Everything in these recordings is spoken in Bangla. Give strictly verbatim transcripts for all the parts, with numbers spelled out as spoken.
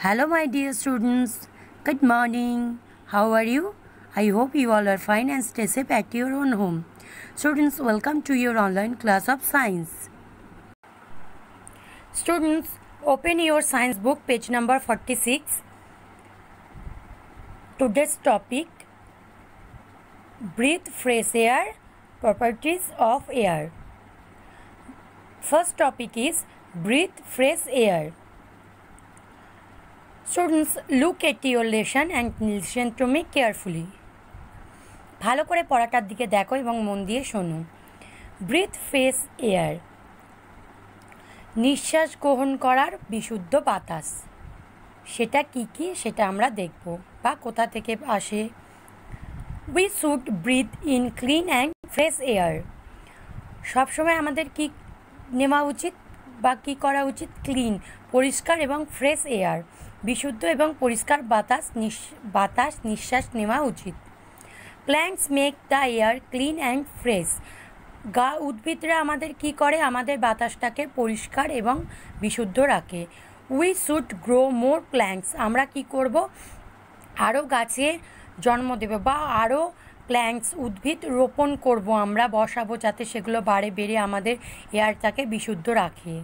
Hello, my dear students. Good morning. How are you? I hope you all are fine and stay safe at your own home. Students, welcome to your online class of science. Students, open your science book, page number forty-six. Today's topic: breathe fresh air, properties of air. First topic is breathe fresh air. Students, look at your lesson and listen to me carefully. ভালো করে পড়াটার দিকে দেখো এবং মন দিয়ে শোনো। ব্রিথ ফ্রেশ এয়ার, নিঃশ্বাস গ্রহণ করার বিশুদ্ধ বাতাস। সেটা কি কি সেটা আমরা দেখব বা কোথা থেকে আসে। We should breathe in clean and fresh air. সবসময় আমাদের কি নেওয়া উচিত বা কী করা উচিত? ক্লিন, পরিষ্কার এবং ফ্রেশ এয়ার, বিশুদ্ধ এবং পরিষ্কার বাতাস বাতাস নিঃশ্বাস নেওয়া উচিত। Plants make the air clean and fresh. গা উদ্ভিদরা আমাদের কি করে? আমাদের বাতাসটাকে পরিষ্কার এবং বিশুদ্ধ রাখে। We should grow more plants. আমরা কি করব? আরও গাছের জন্ম দেব বা আরও প্ল্যান্টস উদ্ভিদ রোপণ করব, আমরা বসাবো যাতে সেগুলো বাড়ে বেড়ে আমাদের এয়ারটাকে বিশুদ্ধ রাখে।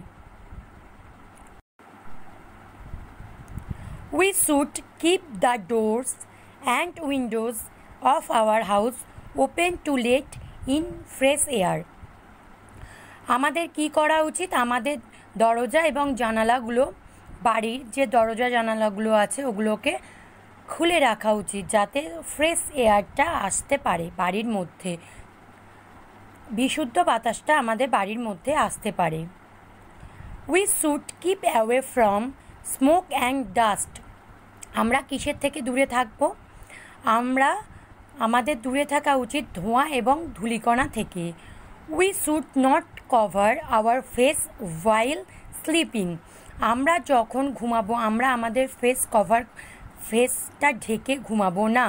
We should keep the doors and windows of our house open to let in fresh air. আমাদের কি করা উচিত? আমাদের দরজা এবং জানালাগুলো, বাড়ির যে দরজা জানালাগুলো আছে ওগুলোকে খুলে রাখা উচিত যাতে ফ্রেশ এয়ারটা আসতে পারে বাড়ির মধ্যে, বিশুদ্ধ বাতাসটা আমাদের বাড়ির মধ্যে আসতে পারে। We should keep away from smoke and dust. আমরা কিসের থেকে দূরে থাকব? আমরা আমাদের দূরে থাকা উচিত ধোঁয়া এবং ধূলিকণা থেকে। We should not cover our face while sleeping. আমরা যখন ঘুমাবো আমরা আমাদের ফেস কভার ফেসটা ঢেকে ঘুমাবো না।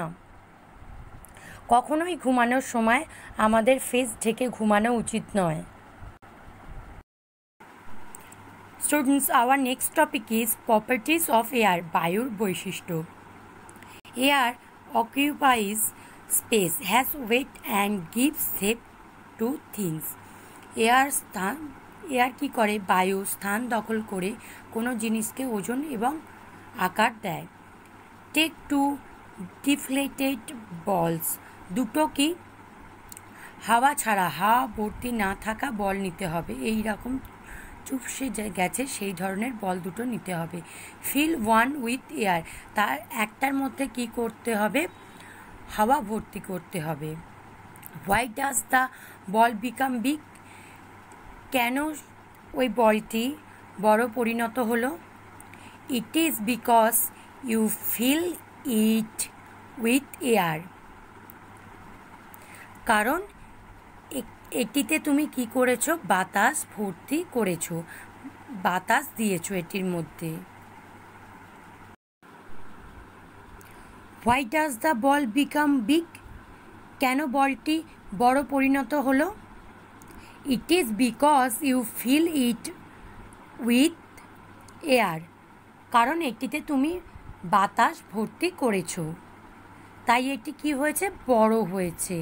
কখনোই ঘুমানোর সময় আমাদের ফেস ঢেকে ঘুমানো উচিত নয়। Students, our next topic is properties of air, বায়ুর বৈশিষ্ট্য। Air occupies space, has weight and gives shape to things. Air স্থান এয়ার কী করে? বায়ু স্থান দখল করে কোনো জিনিসকে ওজন এবং আকার দেয়। টেক টু ডিফ্লেটেড বলস। দুটো কি? হাওয়া ছাড়া, হাওয়া ভর্তি না থাকা বল নিতে হবে। এই রকম চুপসে গেছে সেই ধরনের বল দুটো নিতে হবে। Fill one with air. তার একটার মধ্যে কি করতে হবে? হাওয়া ভর্তি করতে হবে। Why does the ball become big? কেন ওই বলটি বড় পরিণত হলো? It is because you fill it with air. কারণ এটিতে তুমি কি করেছো? বাতাস ভর্তি করেছো, বাতাস দিয়েছো এটির মধ্যে। Why does the ball become big? কেন বলটি বড় পরিণত হলো? It is because you fill it with air. কারণ এটিতে তুমি বাতাস ভর্তি করেছো, তাই এটি কি হয়েছে? বড় হয়েছে।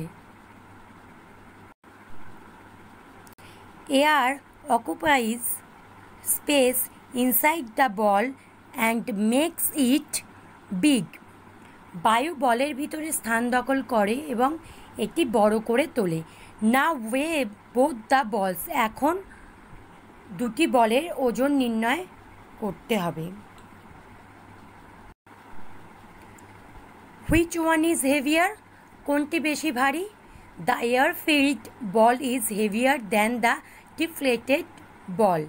Air occupies space inside the ball and makes it big. বায়ু বলের ভিতরে স্থান দখল করে এবং এটি বড় করে তোলে। Now weigh both the balls. এখন দুটি বলের ওজন নির্ণয় করতে হবে। Which one is heavier? কোনটি বেশি ভারী? The air-filled ball is heavier than the deflated ball.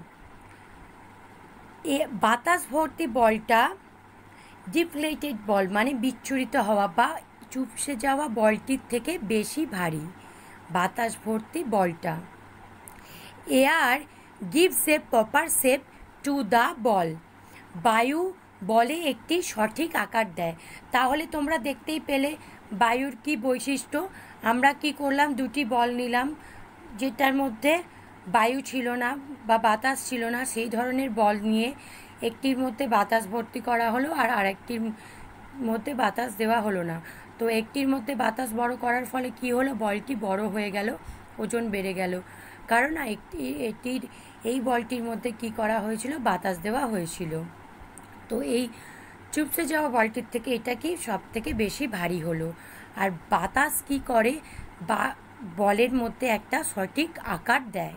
এ বাতাস ভর্তি বলটা ডিফ্লেটেড বল মানে বিচ্ছুরিত হওয়া বা চুপসে যাওয়া বলটির থেকে বেশি ভারী, বাতাস ভর্তি বলটা। Air gives a proper shape to the ball. বায়ু বলে একটি সঠিক আকার দেয়। তাহলে তোমরা দেখতেই পেলে বায়ুর কি বৈশিষ্ট্য। আমরা কি করলাম? দুটি বল নিলাম, যেটার মধ্যে বায়ু ছিল না বা বাতাস ছিল না, সেই ধরনের বল নিয়ে একটির মধ্যে বাতাস ভর্তি করা হলো আর আরেকটির মধ্যে বাতাস দেওয়া হলো না। তো একটির মধ্যে বাতাস বড় করার ফলে কি হলো, বলটি বড় হয়ে গেল, ওজন বেড়ে গেল, কারণ একটি এটির এই বলটির মধ্যে কি করা হয়েছিল, বাতাস দেওয়া হয়েছিল। তো এই চুপসে যাওয়া বলটির থেকে এটা কি সব থেকে বেশি ভারী হলো। আর বাতাস কি করে, বা বলের মধ্যে একটা সঠিক আকার দেয়।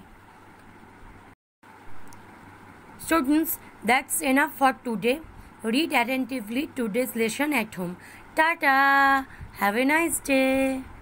Students, that's enough for today. Read attentively today's lesson at home. Tata! Have a nice day.